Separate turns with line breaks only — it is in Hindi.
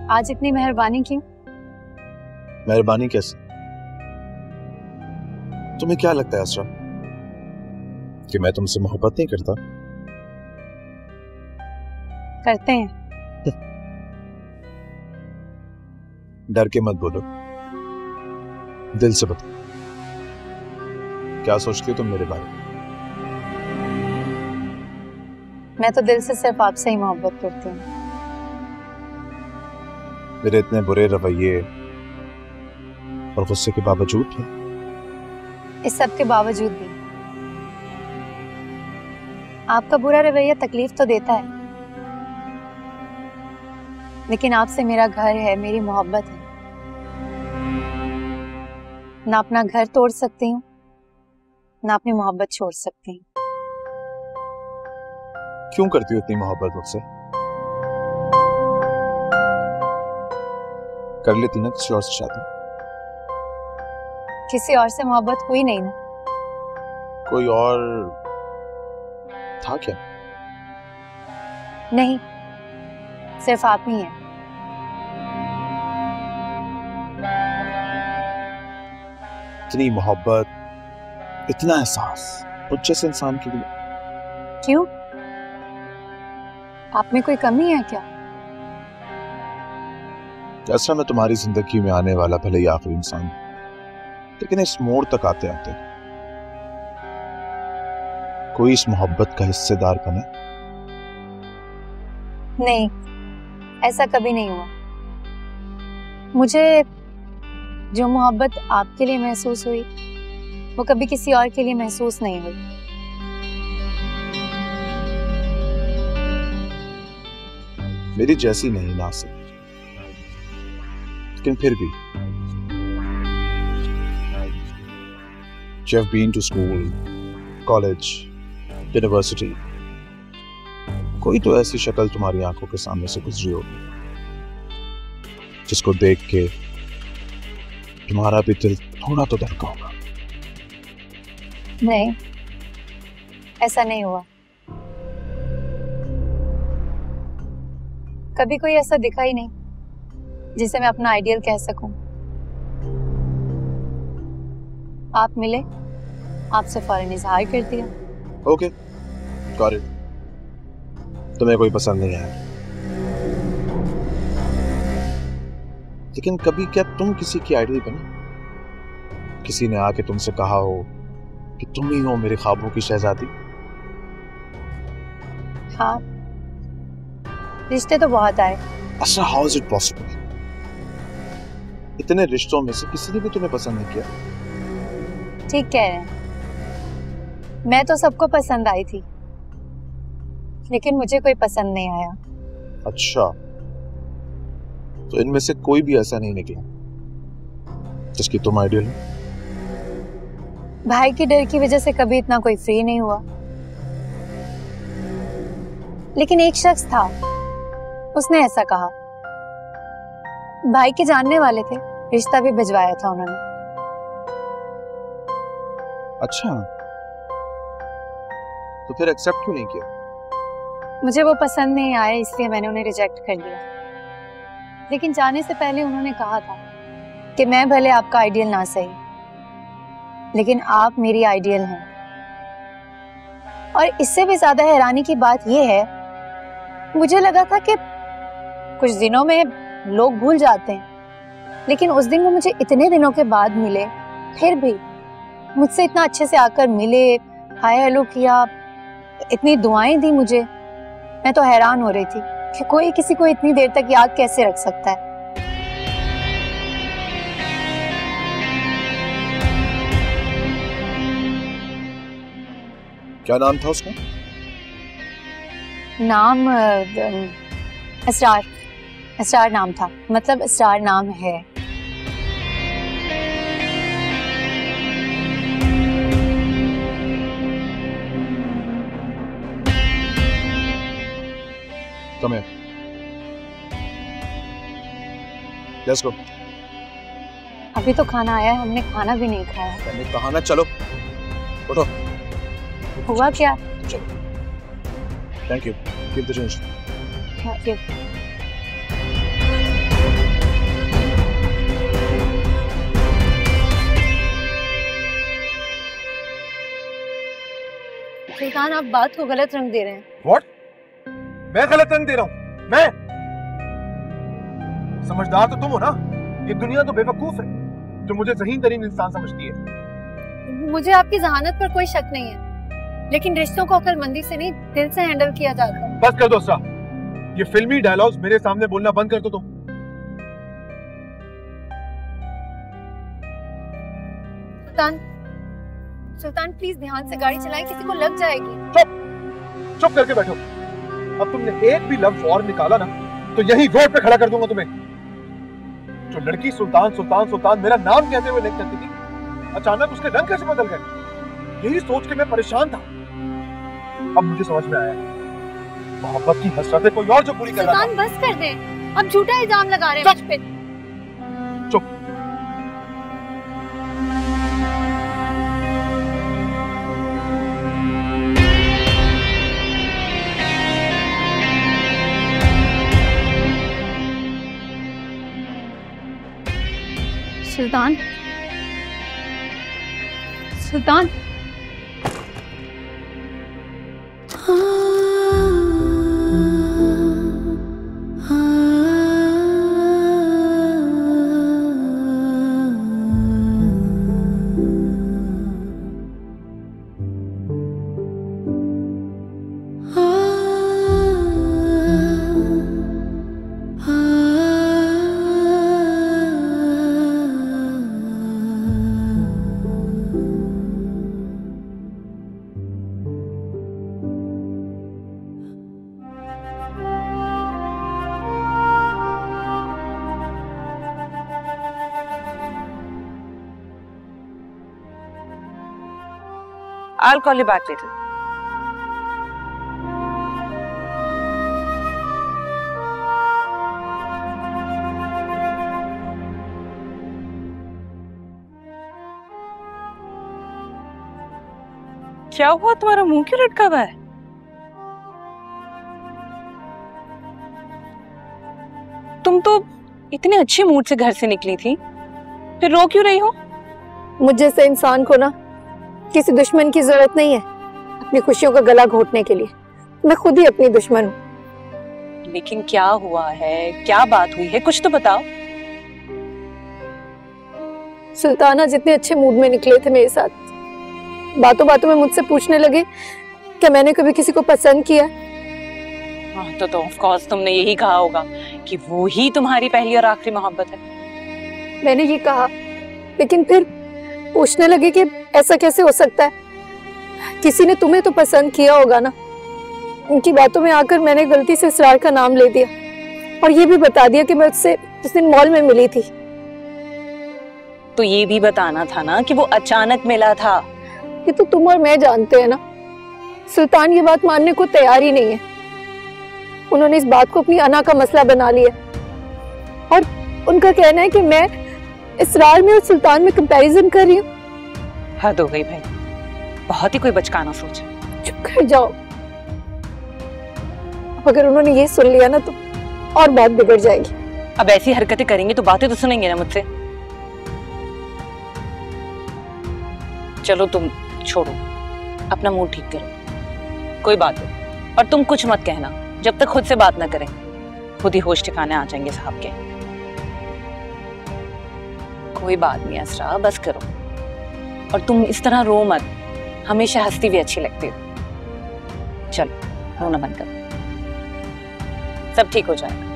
आज इतनी मेहरबानी क्यों?
मेहरबानी कैसे? तुम्हें क्या लगता है असरा कि मैं तुमसे मोहब्बत नहीं करता?
करते हैं।
डर के मत बोलो, दिल से बताओ, क्या सोचती हो तुम मेरे बारे में?
मैं तो दिल से सिर्फ आपसे ही मोहब्बत करती हूँ।
मेरे इतने बुरे रवैये और गुस्से के बावजूद भी?
इस सब के बावजूद भी आपका बुरा रवैया तकलीफ तो देता है, लेकिन आपसे मेरा घर है, मेरी मोहब्बत है। ना अपना घर तोड़ सकती हूँ, ना अपनी मोहब्बत छोड़ सकती हूँ।
क्यों करती हो इतनी मोहब्बत मुझसे? कर लेती ना किसी और से शादी।
किसी और से मोहब्बत हुई नहीं ना।
कोई और था क्या?
नहीं, सिर्फ आप ही हैं।
इतनी मोहब्बत, इतना एहसास मुझ जैसे इंसान के लिए।
क्यों? आप में कोई कमी है क्या?
जैसा मैं तुम्हारी जिंदगी में आने वाला भले ही आखिरी इंसान, लेकिन इस मोड़ तक आते आते कोई इस मोहब्बत का हिस्सेदार बने?
नहीं, ऐसा कभी नहीं हुआ। मुझे जो मोहब्बत आपके लिए महसूस हुई, वो कभी किसी और के लिए महसूस नहीं हुई।
मेरी जैसी नहीं ना से, लेकिन फिर भी you have been to school, college, university, कोई तो ऐसी शक्ल तुम्हारी आंखों के सामने से गुजरी होगी जिसको देख के तुम्हारा भी दिल थोड़ा तो धड़का होगा।
नहीं, ऐसा नहीं हुआ। कभी कोई ऐसा दिखा ही नहीं जिसे मैं अपना आइडियल कह सकूं। आप मिले, आपसे फौरन इजहार कर दिया।
Okay, got it. तुम्हें कोई पसंद नहीं आया, लेकिन कभी क्या तुम किसी की आइडियल बने? किसी ने आके तुमसे कहा हो कि तुम ही हो मेरे ख्वाबों की शहजादी?
हाँ, रिश्ते तो बहुत आए।
अच्छा, हाउ इज इट पॉसिबल? इतने रिश्तों में से किसी ने भी तुम्हें पसंद नहीं किया?
ठीक कह रहे हैं, मैं तो सबको पसंद आई थी, लेकिन मुझे कोई पसंद नहीं आया।
अच्छा, तो इनमें से कोई भी ऐसा नहीं निकला जिसकी तुम आइडियल हो?
भाई की डर की वजह से कभी इतना कोई फ्री नहीं हुआ, लेकिन एक शख्स था, उसने ऐसा कहा। भाई के जानने वाले थे, रिश्ता भी भिजवाया था उन्होंने।
अच्छा, तो फिर एक्सेप्ट क्यों नहीं किया?
मुझे वो पसंद नहीं आए, इसलिए मैंने उन्हें रिजेक्ट कर दिया। लेकिन जाने से पहले उन्होंने कहा था कि मैं भले आपका आइडियल ना सही, लेकिन आप मेरी आइडियल हैं। और इससे भी ज्यादा हैरानी की बात यह है, मुझे लगा था कि कुछ दिनों में लोग भूल जाते हैं, लेकिन उस दिन वो मुझे इतने दिनों के बाद मिले, फिर भी मुझसे इतना अच्छे से आकर मिले, हाय हेलो किया, इतनी दुआएं दी मुझे। मैं तो हैरान हो रही थी कि कोई किसी को इतनी देर तक याद कैसे रख सकता है।
क्या नाम था उसका?
नाम असरार नाम था, मतलब असरार नाम है।
Come here. Let's go.
अभी तो खाना आया है, हमने खाना भी नहीं खाया।
मैंने कहा ना, चलो उठो।
हुआ क्या?
चलो। Thank you. Keep the change.
Thank you. सुल्तान, आप बात को गलत रंग दे रहे हैं।
What? मैं गलत रंग दे रहा हूँ? मैं? समझदार तो तुम हो ना। ये दुनिया तो बेवकूफ है जो मुझे ज़हीन तरीन इंसान समझती है।
मुझे आपकी जहानत पर कोई शक नहीं है, लेकिन रिश्तों को अक्लमंदी से नहीं, दिल से हैंडल किया जाता है।
बस कर दो असरा, ये फिल्मी डायलॉग्स मेरे सामने बोलना बंद कर दो तुम।
सुल्तान प्लीज ध्यान से गाड़ी चलाएं, किसी को लग जाएगी।
चुप करके बैठो। अब तुमने एक भी लफ्ज और निकाला ना तो यही रोड पे खड़ा कर दूंगा तुम्हें। जो लड़की सुल्तान सुल्तान सुल्तान मेरा नाम कहते हुए नहीं करती थी, अचानक उसके रंग कैसे बदल गए? यही सोच के मैं परेशान था। अब मुझे समझ में आया, मोहब्बत की हसरतें कोई और जो पूरी कर रहा था।
सुल्तान बस कर दें, अब झूठा इल्जाम लगा रहे हैं मुझ पे।
चुप।
सुल्तान, सुल्तान,
I'll call you back later. क्या हुआ, तुम्हारा मुंह क्यों लटका हुआ है? तुम तो इतने अच्छे मूड से घर से निकली थी, फिर रो क्यों रही हो?
मुझ जैसे इंसान को ना किसी दुश्मन की जरूरत नहीं है अपनी खुशियों का गला घोटने के लिए। मैं खुद ही अपनी दुश्मन हूँ।
लेकिन क्या हुआ है, क्या बात हुई है, कुछ तो बताओ।
सुल्ताना जितने अच्छे मूड में निकले थे मेरे साथ, बातों बातों में मुझसे पूछने लगे कि मैंने कभी किसी को पसंद किया।
हाँ, तो ऑफ कोर्स तुमने यही कहा होगा कि वो ही तुम्हारी पहली और आखिरी मोहब्बत है।
मैंने ये कहा, लेकिन फिर पूछने लगे कि ऐसा कैसे हो सकता है, किसी ने तुम्हें तो पसंद किया होगा ना। उनकी बातों में आकर मैंने गलती से इसरार का नाम ले दिया और ये भी बता दिया कि मैं उससे उस दिन मॉल में मिली थी।
तो ये भी बताना था ना कि वो अचानक मिला था।
ये तो तुम और मैं जानते हैं ना। सुल्तान ये बात मानने को तैयार ही नहीं है। उन्होंने इस बात को अपनी अना का मसला बना लिया और उनका कहना है कि मैं इसरार में और सुल्तान में कंपैरिजन कर रही हूँ।
हद हो गई भाई, बहुत ही कोई बचकाना सोच।
चुप कर जाओ। अगर उन्होंने ये सुन लिया ना तो और बात बिगड़ जाएगी।
अब ऐसी हरकतें करेंगे तो बातें तो सुनेंगे ना मुझसे। चलो तुम छोड़ो, अपना मूड ठीक करो, कोई बात नहीं। और तुम कुछ मत कहना जब तक खुद से बात ना करें, खुद ही होश ठिकाने आ जाएंगे साहब के। कोई बात नहीं असरा, बस करो। और तुम इस तरह रो मत, हमेशा हंसती भी अच्छी लगती हो। चलो रोना बंद करो, सब ठीक हो जाएगा।